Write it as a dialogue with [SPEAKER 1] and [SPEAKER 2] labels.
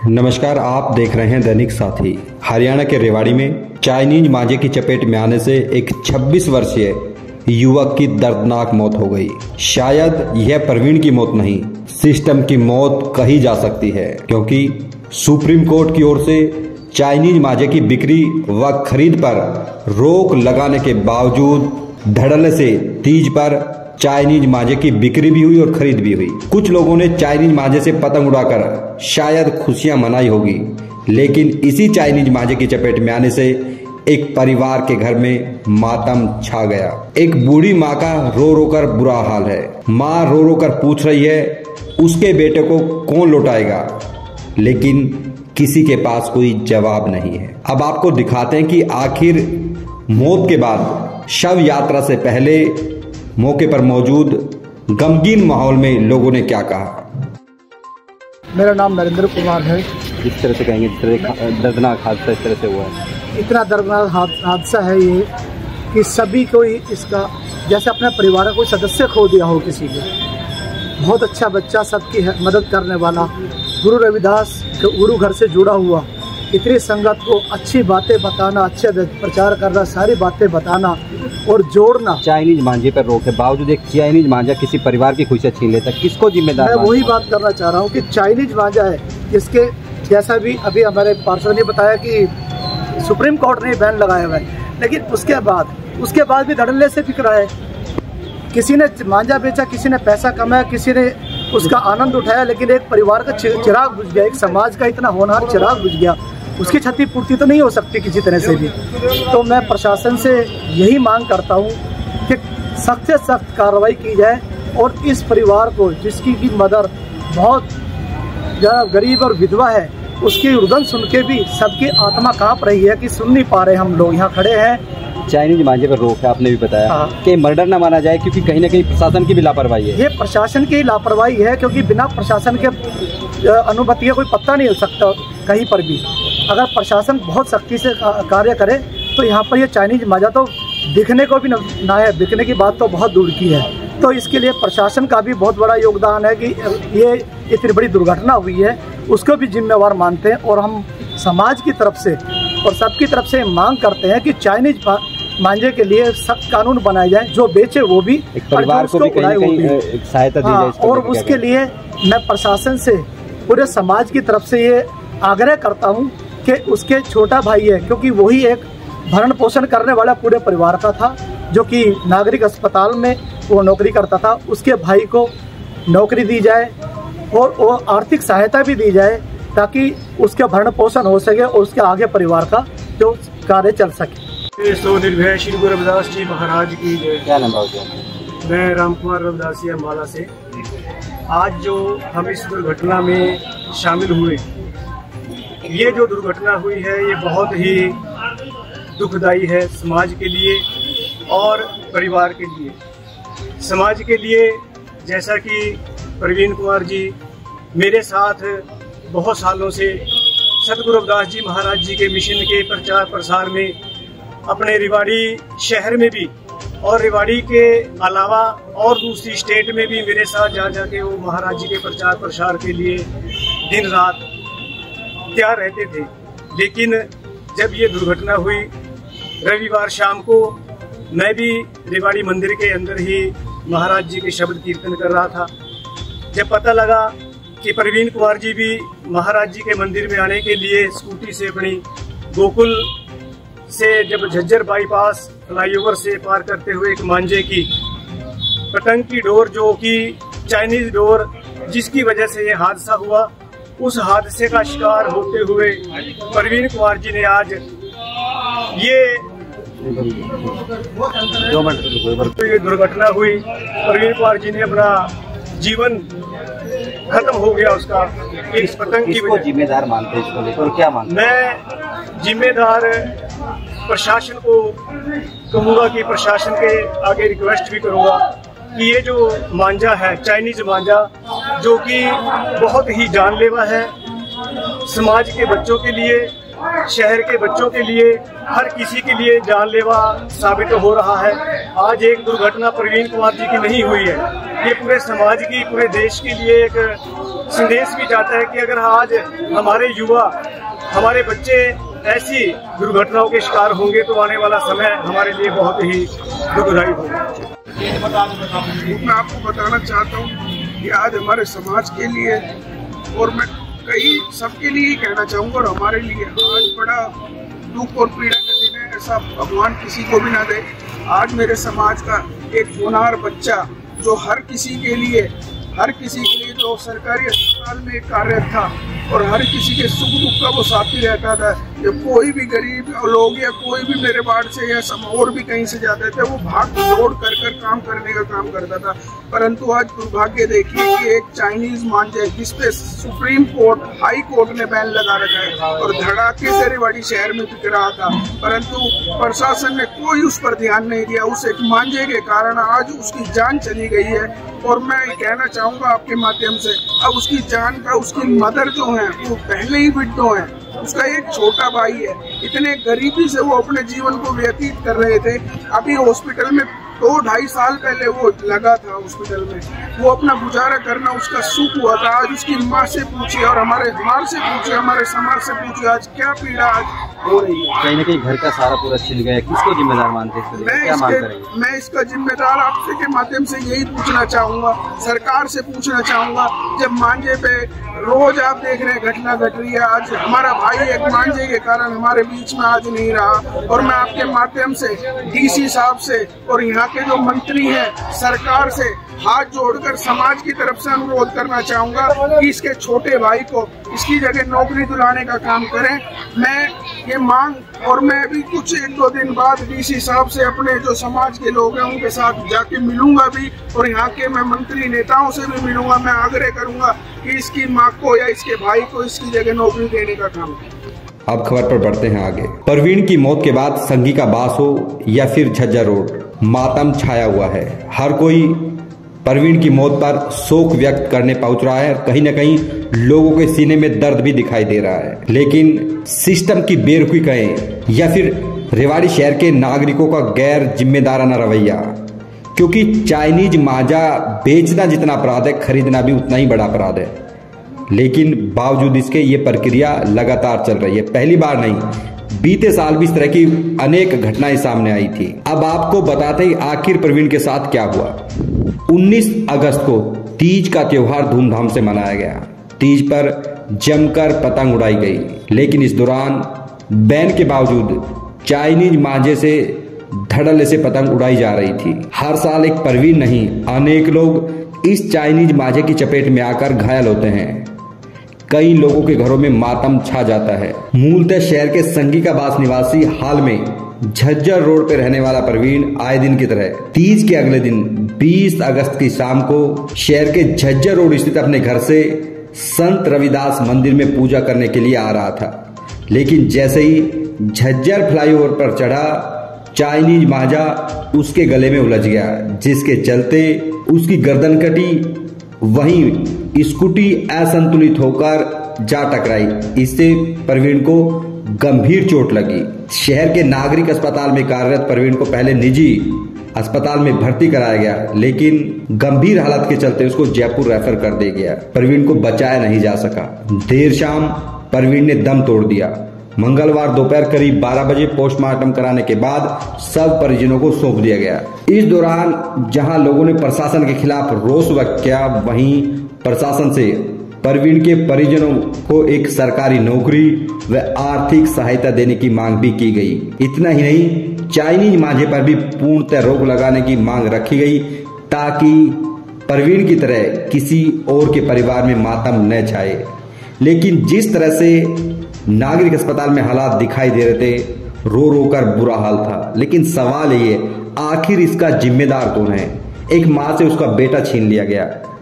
[SPEAKER 1] नमस्कार, आप देख रहे हैं दैनिक साथी। हरियाणा के रेवाड़ी में चाइनीज मांझे की चपेट में आने से एक 26 वर्षीय युवक की दर्दनाक मौत हो गई। शायद यह प्रवीण की मौत नहीं, सिस्टम की मौत कही जा सकती है, क्योंकि सुप्रीम कोर्ट की ओर से चाइनीज मांझे की बिक्री व खरीद पर रोक लगाने के बावजूद धड़ल्ले से तीज पर चाइनीज मांझे की बिक्री भी हुई और खरीद भी हुई। कुछ लोगों ने चाइनीज मांझे से पतंग उड़ाकर शायद खुशियां मनाई होगी, लेकिन इसी चाइनीज मांझे की चपेट में आने से एक परिवार के घर में मातम छा गया। एक बूढ़ी माँ का रो रो कर बुरा हाल है। माँ रो रो कर पूछ रही है उसके बेटे को कौन लौटाएगा, लेकिन किसी के पास कोई जवाब नहीं है। अब आपको दिखाते हैं कि आखिर मौत के बाद शव यात्रा से पहले मौके पर मौजूद गमगीन माहौल में लोगों ने क्या कहा।
[SPEAKER 2] मेरा नाम नरेंद्र कुमार है।
[SPEAKER 1] जिस तरह से कहेंगे, जिस तरह दर्दनाक हादसा इस तरह से हुआ है,
[SPEAKER 2] इतना दर्दनाक हादसा है ये कि सभी को इसका जैसे अपने परिवार का कोई सदस्य खो दिया हो किसी को। बहुत अच्छा बच्चा, सबकी मदद करने वाला, गुरु रविदास गुरु घर से जुड़ा हुआ, इतनी संगत को अच्छी बातें बताना, अच्छे प्रचार करना, सारी बातें बताना और जोड़ना।
[SPEAKER 1] चाइनीज मांझे पर रोक है, बावजूद एक चाइनीज मांझा किसी परिवार की खुशियां छीन लेता, किसको जिम्मेदार?
[SPEAKER 2] मैं वही बात करना चाह रहा हूँ कि चाइनीज मांझा है जिसके जैसा भी अभी हमारे पार्षद ने बताया कि सुप्रीम कोर्ट ने बैन लगाया हुआ है, लेकिन उसके बाद भी धड़ल्ले से बिक रहा है। किसी ने मांझा बेचा, किसी ने पैसा कमाया, किसी ने उसका आनंद उठाया, लेकिन एक परिवार का चिराग बुझ गया, एक समाज का इतना होनहार चिराग बुझ गया, उसकी क्षतिपूर्ति तो नहीं हो सकती किसी तरह से भी। तो मैं प्रशासन से यही मांग करता हूँ कि सख्त से सख्त कार्रवाई की जाए और इस परिवार को, जिसकी की मदर बहुत गरीब और विधवा है, उसकी रुदन सुन के भी सबकी आत्मा कांप रही है कि सुन नहीं पा रहे। हम लोग यहाँ खड़े हैं।
[SPEAKER 1] चाइनीज मांझे पर रोक है, आपने भी बताया कि मर्डर ना माना जाए, क्योंकि कहीं ना कहीं प्रशासन की भी लापरवाही है।
[SPEAKER 2] ये प्रशासन की लापरवाही है, क्योंकि बिना प्रशासन के अनुमति कोई पत्ता नहीं हो सकता कहीं पर भी। अगर प्रशासन बहुत सख्ती से कार्य करे तो यहाँ पर ये चाइनीज मांझा तो दिखने को भी ना है, बिकने की बात तो बहुत दूर की है। तो इसके लिए प्रशासन का भी बहुत बड़ा योगदान है कि ये इतनी बड़ी दुर्घटना हुई है, उसको भी जिम्मेवार मानते हैं। और हम समाज की तरफ से और सबकी तरफ से मांग करते हैं कि चाइनीज मांझे के लिए सख्त कानून बनाए जाए, जो बेचे वो भी,
[SPEAKER 1] एक परिवार को भी कहीं सहायता दी जाए।
[SPEAKER 2] और उसके लिए मैं प्रशासन से, पूरे समाज की तरफ से ये आग्रह करता हूँ कि उसके छोटा भाई है, क्योंकि वही एक भरण पोषण करने वाला पूरे परिवार का था, जो कि नागरिक अस्पताल में वो नौकरी करता था, उसके भाई को नौकरी दी जाए और वो आर्थिक सहायता भी दी जाए, ताकि उसका भरण पोषण हो सके और उसके आगे परिवार का जो कार्य चल सके।
[SPEAKER 3] सो निर्भय श्री गुरु रविदास जी महाराज की जय।
[SPEAKER 1] क्या नाम है?
[SPEAKER 3] मैं राम कुमार रविदासी अम्बाला से। आज जो हम इस दुर्घटना में शामिल हुए, ये जो दुर्घटना हुई है ये बहुत ही दुखदायी है समाज के लिए और परिवार के लिए। समाज के लिए, जैसा कि प्रवीण कुमार जी मेरे साथ बहुत सालों से सतगुरु रविदास जी महाराज जी के मिशन के प्रचार प्रसार में अपने रेवाड़ी शहर में भी और रेवाड़ी के अलावा और दूसरी स्टेट में भी मेरे साथ जा जाके वो महाराज जी के प्रचार प्रसार के लिए दिन रात तैयार रहते थे। लेकिन जब ये दुर्घटना हुई, रविवार शाम को मैं भी रेवाड़ी मंदिर के अंदर ही महाराज जी के शब्द कीर्तन कर रहा था। जब पता लगा कि प्रवीण कुमार जी भी महाराज जी के मंदिर में आने के लिए स्कूटी से अपनी गोकुल से जब झज्जर बाईपास फ्लाईओवर से पार करते हुए एक मांझे की पतंग की डोर, जो कि चाइनीज डोर, जिसकी वजह से ये हादसा हुआ, उस हादसे का शिकार होते हुए प्रवीण कुमार जी ने आज ये दुर्घटना हुई। प्रवीण कुमार जी ने अपना जीवन खत्म हो गया उसका इस पतंग की वजह।
[SPEAKER 1] जिम्मेदार मानते हैं इसको लेकर, क्या मानते?
[SPEAKER 3] मैं जिम्मेदार प्रशासन को कहूँगा कि प्रशासन के आगे रिक्वेस्ट भी करूँगा कि ये जो मांझा है, चाइनीज मांझा, जो कि बहुत ही जानलेवा है समाज के बच्चों के लिए शहर के बच्चों के लिए, हर किसी के लिए जानलेवा साबित हो रहा है। आज एक दुर्घटना प्रवीण कुमार जी की नहीं हुई है, ये पूरे समाज की, पूरे देश के लिए एक संदेश भी जाता है कि अगर आज हमारे युवा, हमारे बच्चे ऐसी दुर्घटनाओं के शिकार होंगे तो आने वाला समय हमारे लिए बहुत ही दुखदायी होगा।
[SPEAKER 4] मैं आपको बताना चाहता हूँ कि आज हमारे समाज के लिए और मैं कई सबके लिए ही कहना चाहूँगा और हमारे लिए आज बड़ा दुख और पीड़ा का दिन है। ऐसा भगवान किसी को भी ना दे। आज मेरे समाज का एक होनहार बच्चा जो हर किसी के लिए जो सरकारी अस्पताल में कार्यरत था और हर किसी के सुख दुख का वो साथी रहता था। जब कोई भी गरीब लोग या कोई भी मेरे वार्ड से या और भी कहीं से जाते थे, वो भाग दौड़ कर काम करने का काम करता था। परंतु आज दुर्भाग्य देखिए कि एक चाइनीज मांझे जिसपे सुप्रीम कोर्ट, हाई कोर्ट ने बैन लगा रखा है और धड़ाके से रेवाड़ी शहर में बिक रहा था, परंतु प्रशासन ने कोई उस पर ध्यान नहीं दिया। उस एक मांझे के कारण आज उसकी जान चली गई है। और मैं कहना चाहूँगा आपके माध्यम से, अब उसकी जान का, उसकी मदर जो है वो पहले ही विडो है, उसका एक छोटा भाई है। इतने गरीबी से वो अपने जीवन को व्यतीत कर रहे थे। अभी हॉस्पिटल में 2-2.5 साल पहले वो लगा था हॉस्पिटल में, वो अपना गुजारा करना उसका सुख हुआ था। आज उसकी माँ से पूछिए और हमारे से पूछिए, हमारे समाज से पूछिए, आज क्या पीड़ा आज हो रही है।
[SPEAKER 5] कहीं न कहीं घर का सारा पूरा छिल गया, किसको जिम्मेदार मानते हैं?
[SPEAKER 4] मैं इसका जिम्मेदार आपसे के माध्यम से यही पूछना चाहूँगा, सरकार से पूछना चाहूँगा। जब मांझे पे रोज आप देख रहे हैं घटना घट रही है, आज हमारा भाई एक मांझे के कारण हमारे बीच में आज नहीं रहा। और मैं आपके माध्यम से डीसी साहब से और यहाँ के जो मंत्री हैं, सरकार से हाथ जोड़कर समाज की तरफ से अनुरोध करना चाहूँगा कि इसके छोटे भाई को इसकी जगह नौकरी दिलाने का काम करें। मैं ये मांग, और मैं अभी कुछ 1-2 दिन बाद डीसी साहब से अपने जो समाज के लोग हैं उनके साथ जाके मिलूंगा भी, और यहाँ के मैं मंत्री नेताओं से भी मिलूंगा। मैं आग्रह करूंगा कि इसकी माँ को या इसके भाई को इसकी जगह नौकरी देने का काम करें।
[SPEAKER 1] अब खबर पर बढ़ते हैं आगे। प्रवीण की मौत के बाद संघी का बास हो या फिर झज्जर रोड, मातम छाया हुआ है। हर कोई प्रवीण की मौत पर शोक व्यक्त करने पहुंच रहा है। कहीं न कहीं लोगों के सीने में दर्द भी दिखाई दे रहा है, लेकिन सिस्टम की बेरुखी कहें या फिर रेवाड़ी शहर के नागरिकों का गैर जिम्मेदाराना रवैया, क्योंकि चाइनीज मांझा बेचना जितना अपराध है, खरीदना भी उतना ही बड़ा अपराध है। लेकिन बावजूद इसके ये प्रक्रिया लगातार चल रही है। पहली बार नहीं, बीते साल भी इस तरह की अनेक घटनाएं सामने आई थी। अब आपको बताते ही आखिर प्रवीण के साथ क्या हुआ। 19 अगस्त को तीज का त्योहार धूमधाम से मनाया गया। तीज पर जमकर पतंग उड़ाई गई, लेकिन इस दौरान बैन के बावजूद चाइनीज मांझे से धड़ल्ले से पतंग उड़ाई जा रही थी। हर साल एक प्रवीण नहीं, अनेक लोग इस चाइनीज मांझे की चपेट में आकर घायल होते हैं। कई लोगों के घरों में मातम छा जाता है। मूलतः शहर के संघी का बास निवासी, हाल में झज्जर रोड पर रहने वाला प्रवीण आए दिन की तरह तीज के अगले दिन 20 अगस्त की शाम को शहर के झज्जर रोड स्थित अपने घर से संत रविदास मंदिर में पूजा करने के लिए आ रहा था। लेकिन जैसे ही झज्जर फ्लाईओवर पर चढ़ा, चाइनीज मांझा उसके गले में उलझ गया, जिसके चलते उसकी गर्दन कटी। वहीं स्कूटी असंतुलित होकर जा टकराई। इससे प्रवीण को गंभीर चोट लगी। शहर के नागरिक अस्पताल में कार्यरत प्रवीण को पहले निजी अस्पताल में भर्ती कराया गया, लेकिन गंभीर हालत के चलते उसको जयपुर रेफर कर दिया गया। प्रवीण को बचाया नहीं जा सका। देर शाम प्रवीण ने दम तोड़ दिया। मंगलवार दोपहर करीब 12 बजे पोस्टमार्टम कराने के बाद सब परिजनों को सौंप दिया गया। इस दौरान जहां लोगों ने प्रशासन के खिलाफ रोष व्यक्त किया, वहीं प्रशासन से प्रवीण के परिजनों को एक सरकारी नौकरी व आर्थिक सहायता देने की मांग भी की गई। इतना ही नहीं, चाइनीज मांझे पर भी पूर्णतः रोक लगाने की मांग रखी गई, ताकि प्रवीण की तरह किसी और के परिवार में मातम न छाए। लेकिन जिस तरह से नागरिक अस्पताल में हालात दिखाई दे रहे थे, रो रो कर बुरा हाल था। लेकिन सवाल ये, आखिर इसका जिम्मेदार कौन है? एक माँ से उसका बेटा छीन लिया गया,